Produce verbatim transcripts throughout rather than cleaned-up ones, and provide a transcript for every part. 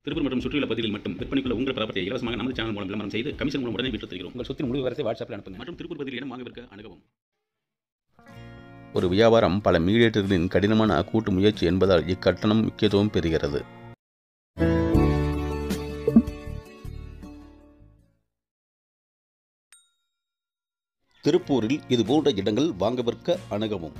திருப்பூர் மற்றும் சுற்றியுள்ள பகுதிகளில் மட்டும் விற்பனைக்குள்ள உங்கள் ப்ராப்பர்ட்டியை இலவசமாக நமது சேனல் மூலம் விளம்பரம் செய்து கமிஷன் மூலம் உடனே விற்று தருகிறோம். உங்கள் சொத்தின் முழு விவரத்தை வாட்ஸ்அப்பில் அனுப்புங்கள் மற்றும் திருப்பூர் பகுதியில் இடம் வாங்க விற்க அணுகவும். ஒரு வியாபாரம் பல மீடியேட்டர்களின் கடினமான கூட்டு முயற்சி என்பதால் இக்கட்டணம் முக்கியத்துவம் பெறுகிறது. திருப்பூரில் இதுபோன்ற இடங்கள் வாங்க விற்க அணுகவும்.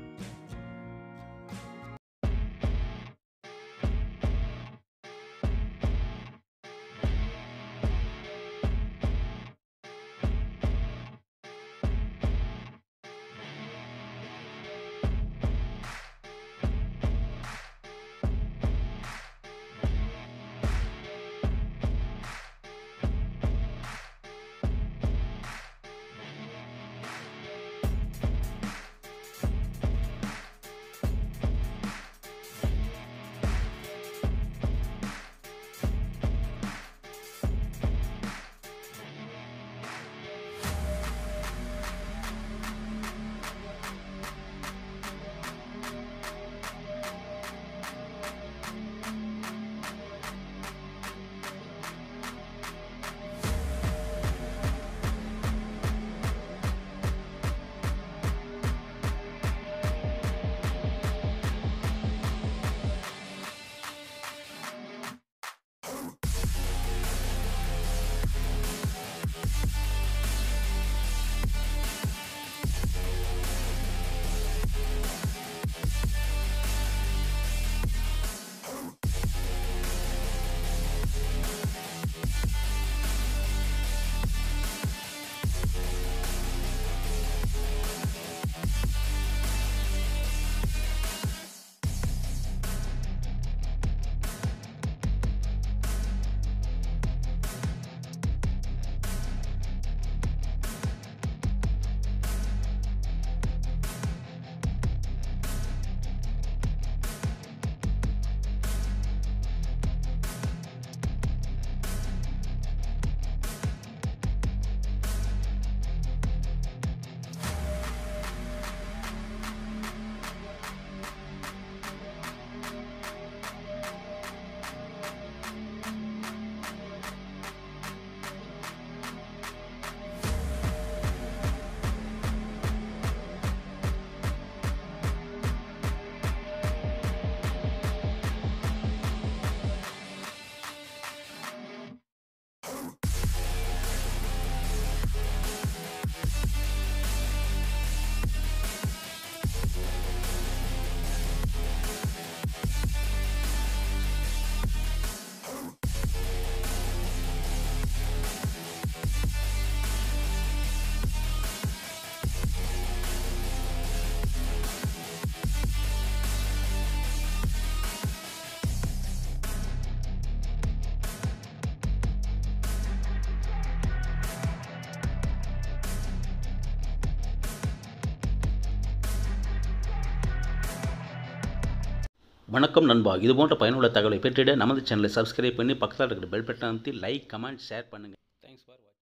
வணக்கம் நண்பா, இதுபோன்ற பயனுள்ள தகவலை பெற்றிட நமது சேனலை சப்ஸ்கிரைப் பண்ணி பக்கத்தில் இருக்கிற பெல் பட்டன் அமைத்து லைக், கமெண்ட், ஷேர் பண்ணுங்கள். Thanks for